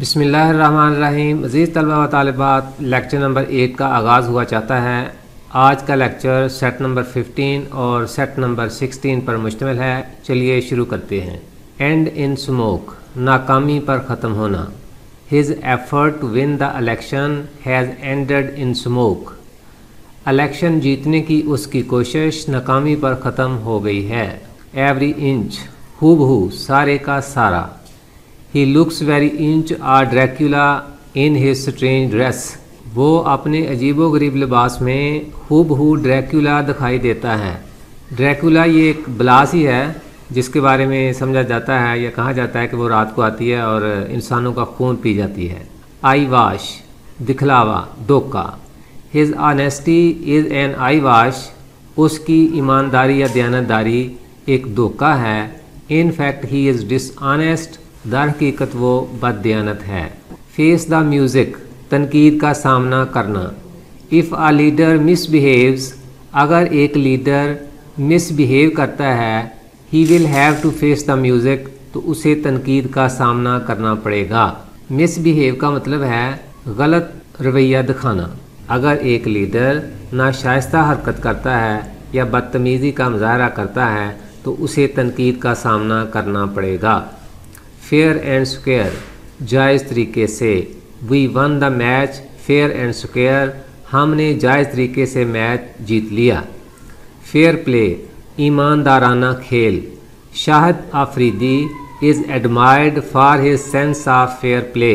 बिस्मिल्लाहिर्रहमानिर्रहीम। अज़ीज़ तलबा व तालिबात, लेक्चर नंबर 8 का आगाज़ हुआ चाहता है। आज का लेक्चर सेट नंबर 15 और सेट नंबर 16 पर मुश्तमिल है। चलिए शुरू करते हैं। एंड इन स्मोक, नाकामी पर ख़त्म होना। His effort to win the election has ended in smoke. Election जीतने की उसकी कोशिश नाकामी पर ख़त्म हो गई है। एवरी इंच, हूबहू, सारे का सारा। He looks very inch a Dracula in his strange dress. वो अपने अजीबो गरीब लिबास में हूबहू ड्रैक्यूला दिखाई देता है। ड्रैक्यूला ये एक बलास ही है जिसके बारे में समझा जाता है या कहा जाता है कि वो रात को आती है और इंसानों का खून पी जाती है। आई वाश, दिखलावा, धोखा। His honesty is an eye wash. उसकी ईमानदारी या दयानतदारी एक धोखा है। In fact he is dishonest. दर हकीकत वो बददियानत है। फेस द म्यूज़िक, तनकीद का सामना करना। इफ़ आ लीडर मिसबिहेव्स, अगर एक लीडर मिसबिहेव करता है, he will have to face the music, तो उसे तनकीद का सामना करना पड़ेगा। मिसबिहेव का मतलब है गलत रवैया दिखाना। अगर एक लीडर नाशाइस्ता हरकत करता है या बदतमीज़ी का मुजाहरा करता है तो उसे तनकीद का सामना करना पड़ेगा। फेयर एंड स्क्वेयर, जायज़ तरीके से। We won the match fair and square, हमने जायज़ तरीके से मैच जीत लिया। फेयर प्ले, ईमानदाराना खेल। Shahid Afridi is admired for his sense of fair play.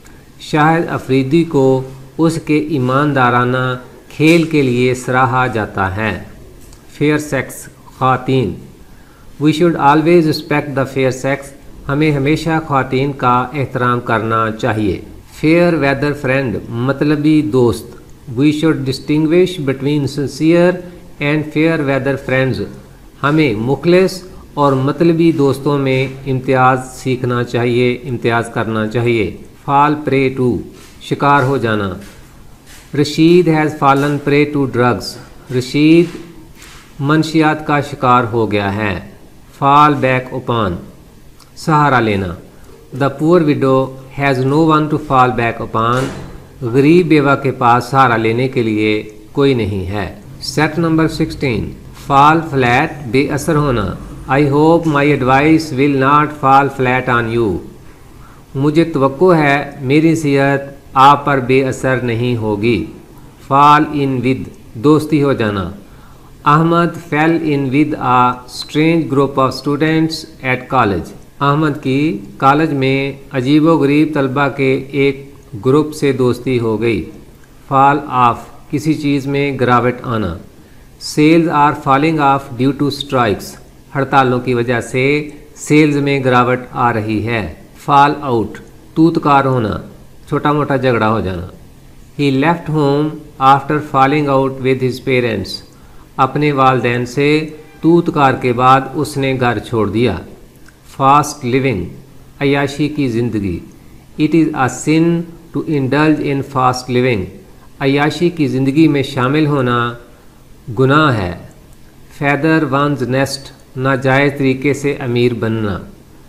Shahid Afridi को उसके ईमानदाराना खेल के लिए सराहा जाता है। फेयर सेक्स, ख़वातीन। We should always respect the fair sex, हमें हमेशा ख़वातीन का एहतराम करना चाहिए। फेयर वेदर फ्रेंड, मतलबी दोस्त। We should distinguish between sincere and fair weather friends, हमें मुखलिस और मतलबी दोस्तों में इम्तियाज़ सीखना चाहिए, इम्तियाज़ करना चाहिए। फॉल प्रे टू, शिकार हो जाना। Rashid has fallen prey to drugs, Rashid मनशियात का शिकार हो गया है। फॉल बैक ओपन, सहारा लेना। The poor widow has no one to fall back upon, गरीब बेवा के पास सहारा लेने के लिए कोई नहीं है। सेट नंबर 16, फॉल फ्लैट, बेअसर होना। I hope my advice will not fall flat on you, मुझे तवक्को है मेरी नसीहत आप पर बेअसर नहीं होगी। फॉल इन विद, दोस्ती हो जाना। Ahmad fell in with a strange group of students at college, Ahmad की कॉलेज में अजीबो गरीब तलबा के एक ग्रुप से दोस्ती हो गई। फॉल ऑफ, किसी चीज़ में गिरावट आना। Sales are falling off due to strikes, हड़तालों की वजह से सेल्स में गिरावट आ रही है। फॉल आउट, तूतकार होना, छोटा मोटा झगड़ा हो जाना। He left home after falling out with his parents, अपने वालदैन से तूतकार के बाद उसने घर छोड़ दिया। फास्ट लिविंग, अयाशी की ज़िंदगी। It is a sin to indulge in fast living, अयाशी की ज़िंदगी में शामिल होना गुनाह है। फैदर वंस नेस्ट, नाजायज़ तरीके से अमीर बनना।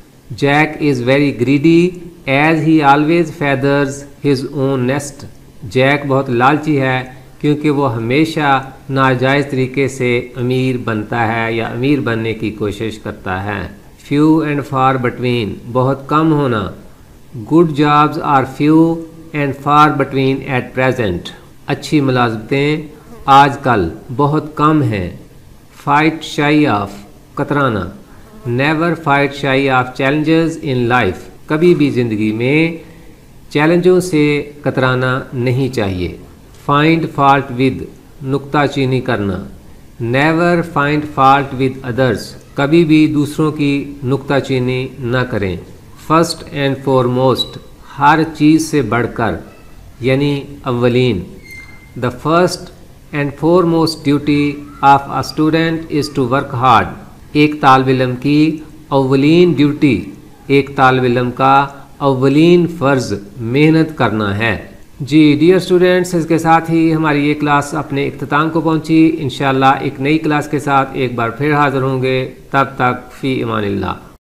Jack is very greedy as he always feathers his own nest, Jack बहुत लालची है क्योंकि वो हमेशा नाजायज़ तरीके से अमीर बनता है या अमीर बनने की कोशिश करता है। फ्यू एंड फार बिटवीन, बहुत कम होना। Good jobs are few and far between at present, अच्छी मुलाजमतें आजकल बहुत कम हैं। फाइट शाई ऑफ, कतराना। Never fight shy of challenges in life, कभी भी ज़िंदगी में चैलेंजों से कतराना नहीं चाहिए। फाइंड फॉल्ट विद, नुक्ताचीनी करना। Never find fault with others, कभी भी दूसरों की नुक्ताचीनी न करें। फर्स्ट एंड फॉरमोस्ट, हर चीज़ से बढ़कर यानी अव्वलीन। The first and foremost duty of a student is to work hard, एक तालिब इल्म की अव्वलीन ड्यूटी, एक तालिब इल्म का अव्वलीन फ़र्ज़ मेहनत करना है। जी डियर स्टूडेंट्स, इसके साथ ही हमारी ये क्लास अपने इख्तिताम को पहुंची। इंशाअल्लाह एक नई क्लास के साथ एक बार फिर हाज़िर होंगे। तब तक फ़ी अमानिल्लाह।